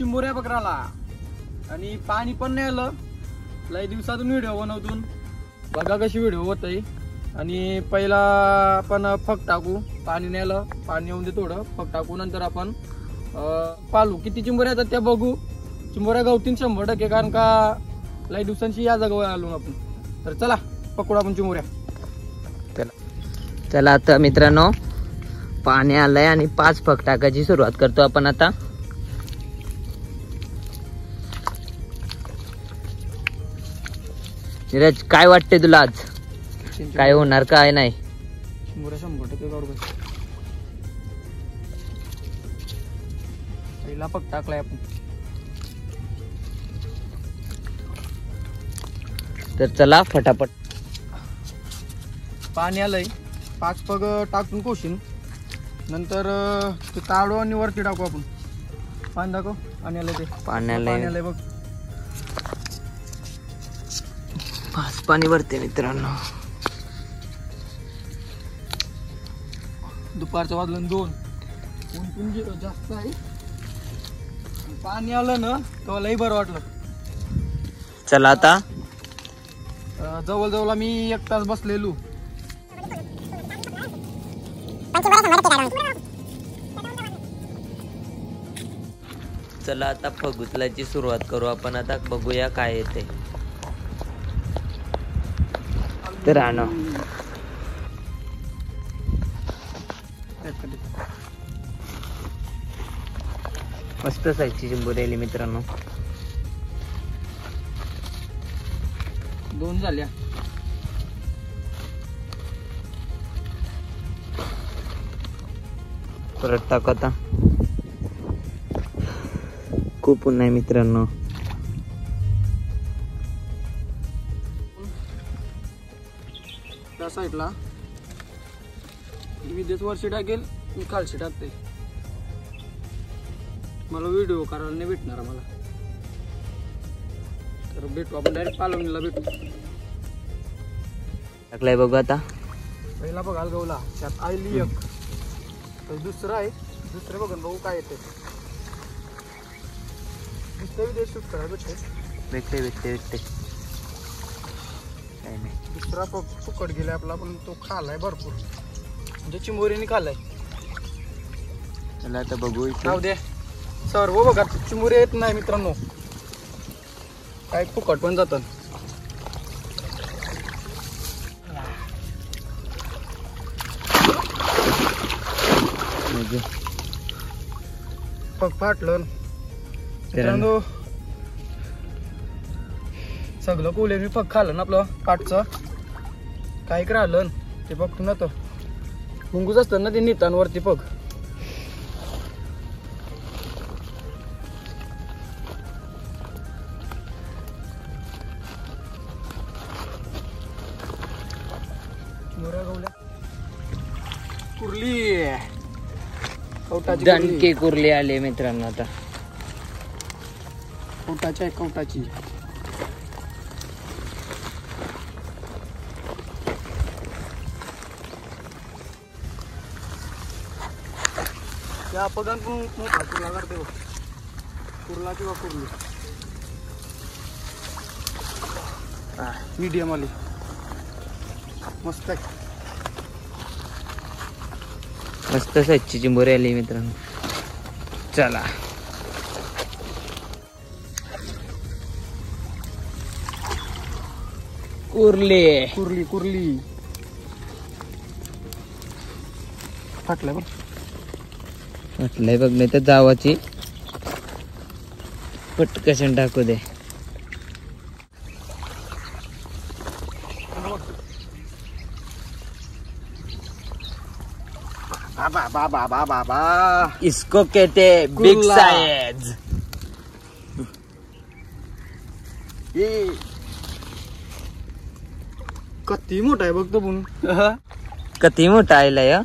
चिंबोऱ्या पकडायला आणि पाणी पण नाही आलं. लय दिवसातून व्हिडिओ बनवतून बघा कशी व्हिडिओ होत आहे. आणि पहिला आपण फक टाकू, पाणी नाही आलं, पाणी येऊन दे थोडं, फक टाकू. नंतर आपण पालू किती चिंबोऱ्या येतात त्या बघू. चिंबोऱ्या गावतीन 100%, कारण का लय दिवसांची या जागेवर आलो आपण. तर चला पकडू आपण चिंबोऱ्या. चला आता मित्रांनो पाणी आलंय आणि 5 फक टाकायची सुरुवात करतो आपण आता. नीरज काय वाटते तुला आज, काय होणार काय नाही? चिंबोऱ्या 100% काढू. पहिला फक टाकलाय आपण. तर चला फटाफट. पाणी आलंय, 5 पग टाकून कोशीन. नंतर ते ताडू आणि वरती टाकू आपण. पाणी दाखव, पाणी आलंय ते. पाणी आलंय बघ. 5 पाणी भरते मित्रांनो. दुपारच्या वाजलं 2. ऊन पण जास्त आहे. पाणी आलं ना तेव्हा लई बरं वाटलं. चला आता जवळ आम्ही 1 तास बसलेलो. चला आता फग उचलायची सुरुवात करू आपण आता. बघूया काय येते. तर आणा मस्त साईजची चिंबोरी आली मित्रांनो. 2 झाल्या. परत टाक आता. खूप ऊन आहे मित्रांनो. त्या साईडला विदेश वरची टाकेल, मी खालची टाकते. मला व्हिडिओ करायला नाही भेटणार मला. तर भेटू आपण डायरेक्ट पालवणीला भेटू. टाकलाय बघू आता. पहिला बघाल गवला त्यात आयली 1. तर दुसरं आहे, दुसरे बघून बघू काय येते. दुसरे विदेश शूट करायला भेटते काय नाही. दुसरा फुकट गेलाय आपला, पण तो खालाय भरपूर, म्हणजे चिंबोरीने खाल्लाय. चला आता बघू. जाऊ दे सर्व बघा, चिंबोरी येत नाही मित्रांनो. काय फुकट पण जातात. फक फाटलं मित्रांनो. सगळं कोले मी फक खाल्लं ना आपलं पाटचं. काय राहिलं ते फक्त ना तर मुंगूच असतं ना ते नितांवरती पग. कुर्ली कवटाची दणके कुर्ली आले मित्रांनो आता. कवटाची आहे कवटाची. त्या पगान पण मोठा कुर्ला करते बघ. कुर्ला किंवा कुर्ली मीडियम आली मस्त आहे. मस्त साईजची चिंबोरी आली मित्रांनो. चला कुर्ली कुर्ली कुर्ली फाटलंय बरं. म्हटलंय बघ, नाही तर जावाची पटकन टाकू दे. बाबा बाबा बाबा इसको कहते बिग साइज. ये किती मोठा आहे बघ तो पण. किती मोठा आलाय.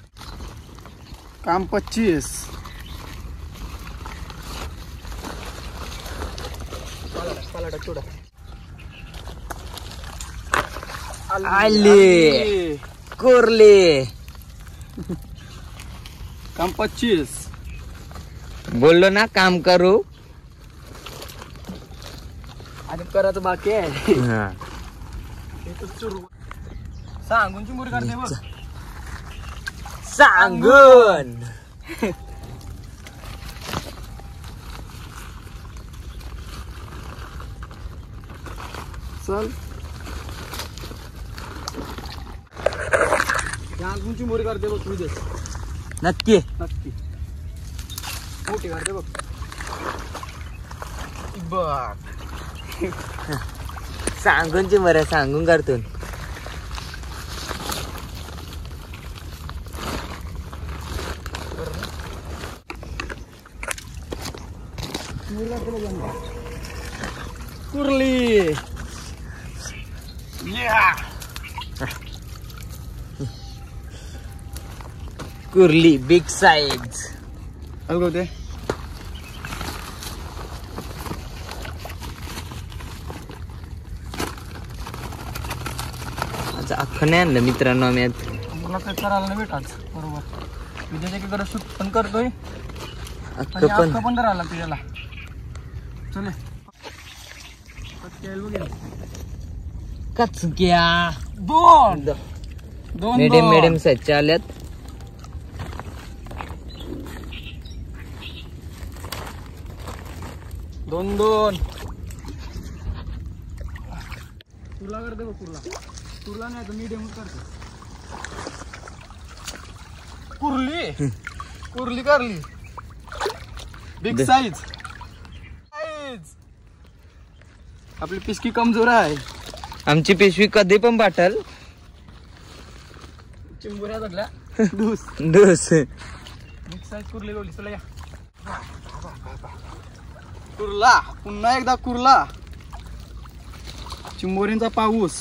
काम 25. आली कुर्ली. काम 25. बोललो ना काम करू. आणि करायचं बाकी आहे. हा. सांगून चिंबोरी काढते बघ. सांगून चल सांगून चिंबोरी काढते बघ. तुझे नक्की नक्की मोठी काढते बघ. बघ सांगूनची बरं सांगून करतो. कुर्ली कुर्ली बिग साईज. अगं ते अख्खं नाही आणलं मित्रांनो आम्ही आज. मला काय करायला नाही भेटाच. बरोबर तुझ्या एकीकडे शूट पण करतोय अख्खं पण पण धरायला तुझ्याला. चले कचक्या दोन दोन मिडियम मिडियम साईजच्या आल्यात. दोन दोन तुला करते बघ. तुला तुला नाही तर मीडियम करते. कुर्ली कुर्ली करली बिग साईज. आपली पिसकी कमजोर आहे. आमची पिशवी कधी पण पाठल. चिंबोऱ्या लागल्या डूस डोस बिग साईज कुर्ली गोली. चला या कुर्ला. पुन्हा एकदा कुर्ला. चिंबोरींचा पाऊस.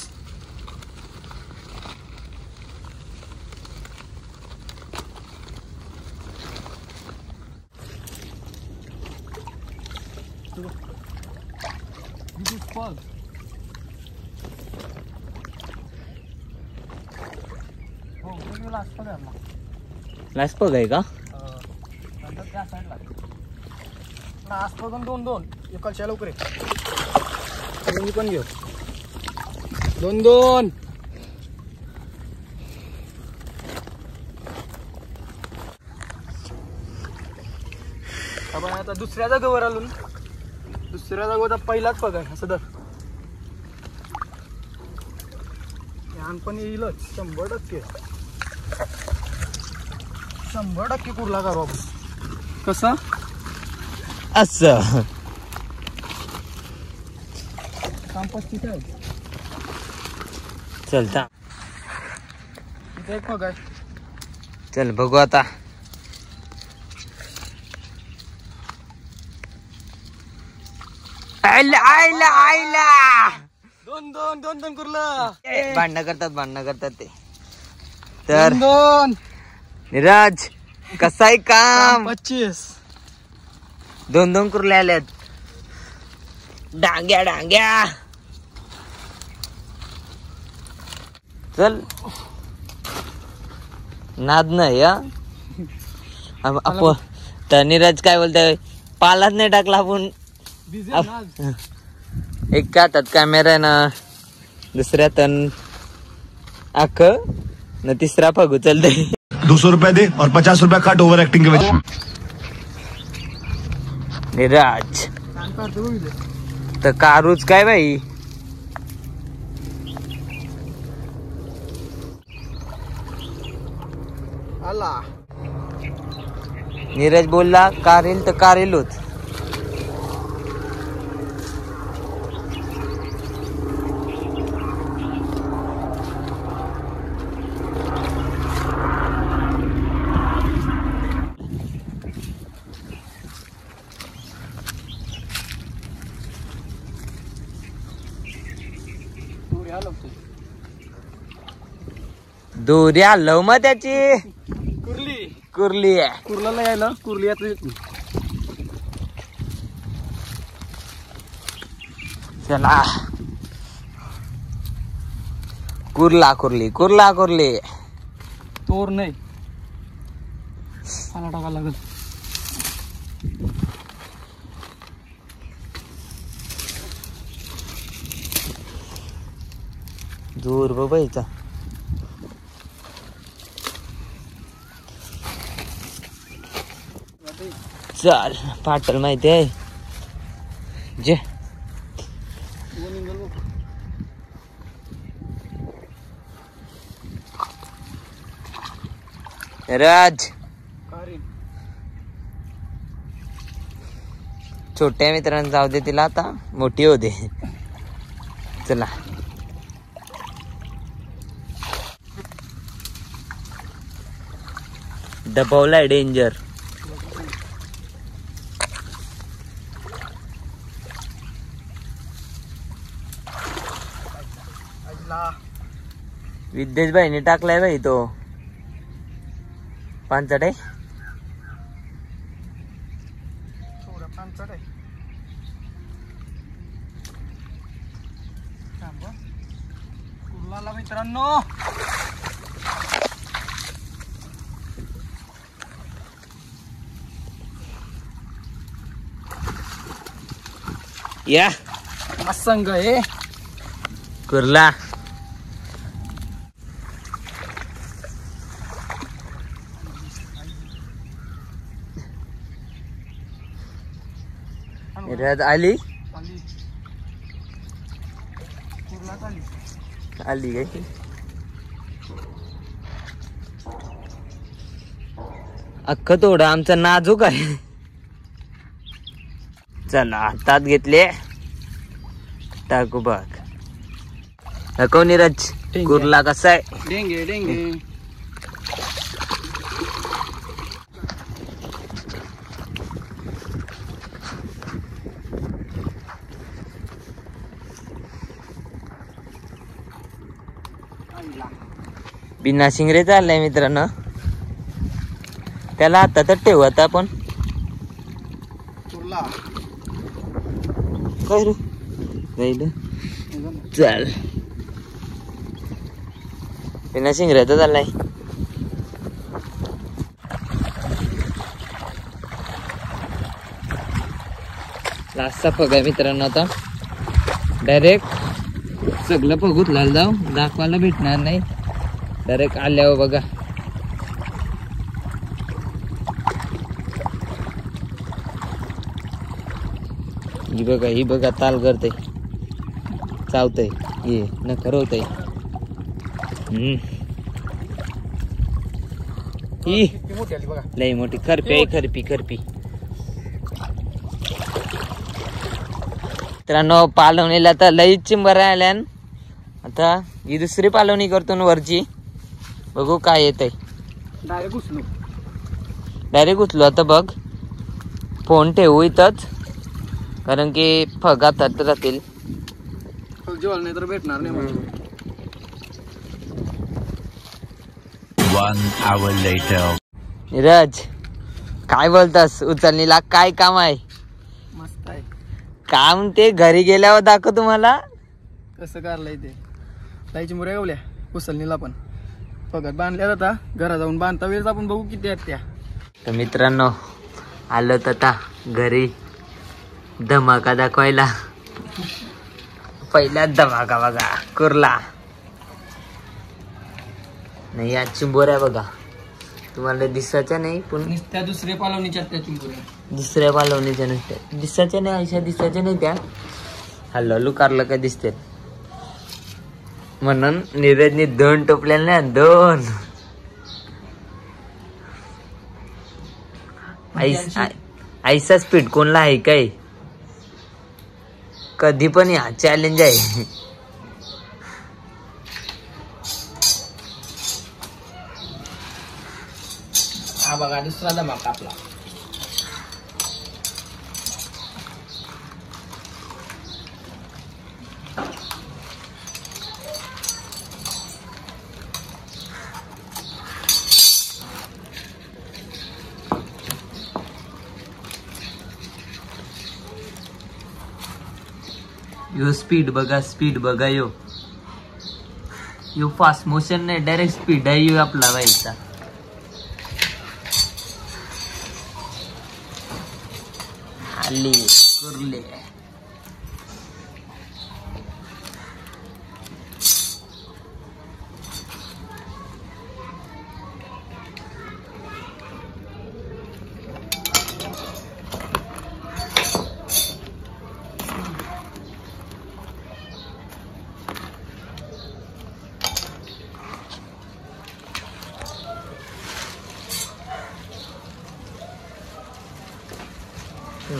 लास्ट बघ आहे का? त्या साईडला आसपासून दोन दोन एकाच्या लवकर मी पण घेऊ. दोन दोन आपण आता दुसऱ्या जागेवर आलो. दुसऱ्या जागेवर पहिलाच पगार असं तर लहानपणी येईलच. 100% 100% कुर्ला करू आपण. कसा असं कांपस तिथे आहे. चलता तिथे एक पगार. चल बघू आता. आयला आयला आयला. दोन दोन दोन दोन कुर्ला. भांडणं करतात ते. तर दोन नीरज कसं आहे काम? 25 दोन दोन कुर्ले आल्यात. डांग्या डांग्या. चल नाद नाही आपण. तर नीरज काय बोलतोय? पालाच नाही टाकला आपण. एक हातात कॅमेरा आहे ना, दुसऱ्यात आख न तिसरा फगू चलते. 200 रुपए दे और 50 रुपया काट ओवर एक्टिंग के वजह. नीरज तर कारूच काय बाई. आला नीरज बोलला कारेल तर कारेलच. दोऱ्या लव मग त्याची. कुर्ली कुर्ली आहे. कुर्लाला यायला कुर्ली आता येत नाही. चला कुर्ला कुर्ली कुर्ला कुर्ली. तोर नाही आला टाकायला लागल. जोर बाबाईचा. चाल पाटल माहिती आहे जे राज. छोट्या मित्रांना जाऊ दे, तिला आता मोठी होते. चला दबावलाय डेंजर. विद्येश भाईने टाकलाय भाई तो पांचट आहे. मित्रांनो या संघ आहे कुर्ला. राज आली आली काय अख्खं थोडं आमचं नाजूक आहे. चला हातात घेतले टाकू बघ. दाखव नीरज कुर्ला कसा आहे. डेंगे डेंगे बिना शिंगरे चाललाय मित्रांनो. त्याला हातातच ठेवू आता आपण. काय रे जाईल चाल. बिना शिंगऱ्याचा चाललाय. लास्टचा पग आहे मित्रांनो. आता डायरेक्ट सगळं पगुतला जाऊ दाखवायला भेटणार नाही. डायरेक्ट आल्यावर बघा. ही बघा ताल करते चावतय ये न खरवतय. ही लई मोठी खरपी आहे. खरपी मित्रांनो पालवणीला तर लई चिंबर आल्यान. आता ही दुसरी पालवणी करतो ना वरची. बघू काय येत आहे. डायरेक्ट उचलो आता बघ. फोन ठेवू इथंच कारण की फगात राहतील. जेवण नाही तर भेटणार नाही. 1 hour later. नीरज काय बोलतास. उचलणीला काय काम आहे. मस्त आहे काम ते घरी गेल्यावर दाखव तुम्हाला कसं करलंय ते. ताईची मुऱ्या गावल्या उचलणीला पण फगत बांधल्या जाता. घरा जाऊन बांधता वेळेस आपण बघू किती आहेत त्या. तर मित्रांनो आलो तर आता घरी धमाका दाखवायला. पहिल्याच धमाका बघा कुर्ला. नाही या चिंबोऱ्या बघा तुम्हाला दिसायच्या नाही पण त्या दुसऱ्या पालवणीच्या त्या चिंबुऱ्या दुसऱ्या पालवणीच्या नुसत्या दिसायच्या नाही. अशा दिसायच्या नाही त्या. हल्लू कारलं का दिसते म्हणून नीरजनी 2 टोपल्या ना 2. आईसा स्पीड कोणला आहे काय. कधी पण या चॅलेंज आहे. हा बघा दुसरा धमाका आपला. यो स्पीड बघा यो फास्ट मोशन नाही डायरेक्ट स्पीड आहे यो आपला व्हायचा. आली कुर्ले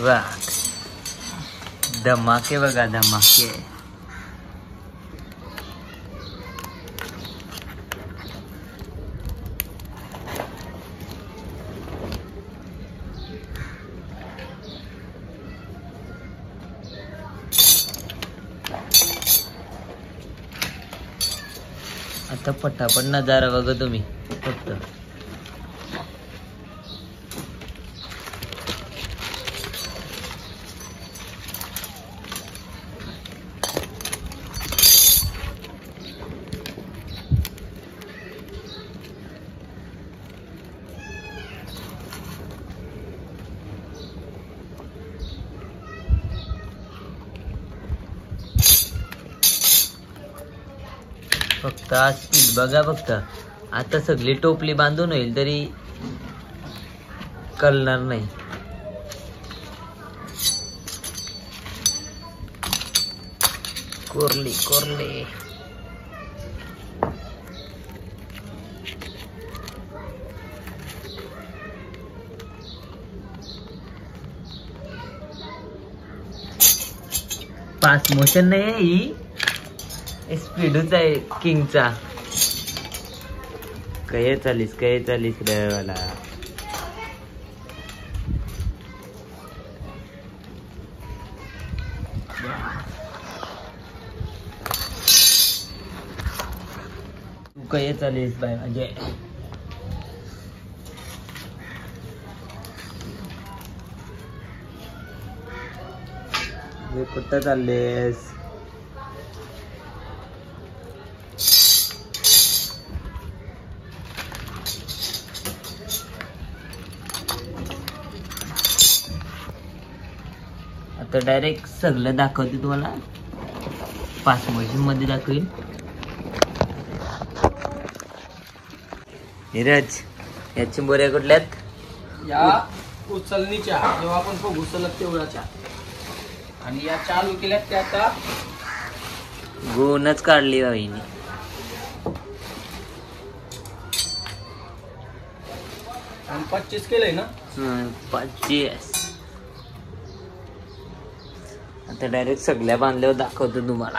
राख. धमाके बघा धमाके. आता पटापट नजारा बघा तुम्ही फक्त. फक्त आज स्पीड बघा फक्त. आता सगळी टोपली बांधून होईल तरी कळणार नाही. कोरली कोरली. फास्ट मोशन नाही आहे ही, स्पीडच आहे किंगचा. काय चालीस रे वाला. तू काय चालीस बाय म्हणजे. कुठं चाललेस. आता डायरेक्ट सगळं दाखवते तुम्हाला. फास्ट मोशन मध्ये दाखवेल. नीरज या चिंबोऱ्या कुठल्यात. या उचलणीच्या जेव्हा आपण बघ उचलत तेवढ्याच्या. आणि या चालू केल्यात त्या आता गुणच काढली बाईने. आणि 25 केलंय ना. 25. आता डायरेक्ट सगळ्या बांधल्यावर दाखवतो तुम्हाला.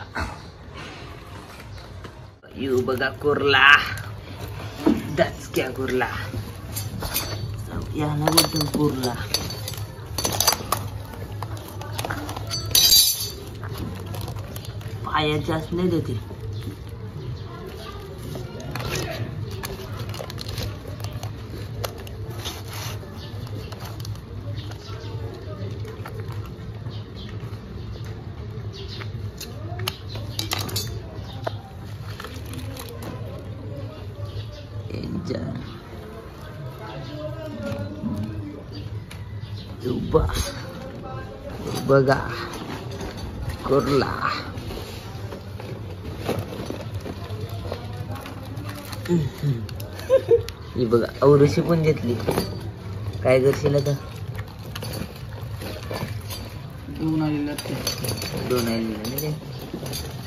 यू बघा कुर्ला. दचक्या कुर्ला. याला बोलतो कुर्ला. पायाच्याच नाही देते. बघा कुर्ला. ही बघा औरशी पण घेतली. काय करशील आता. 2 आलेले दोन आलेले.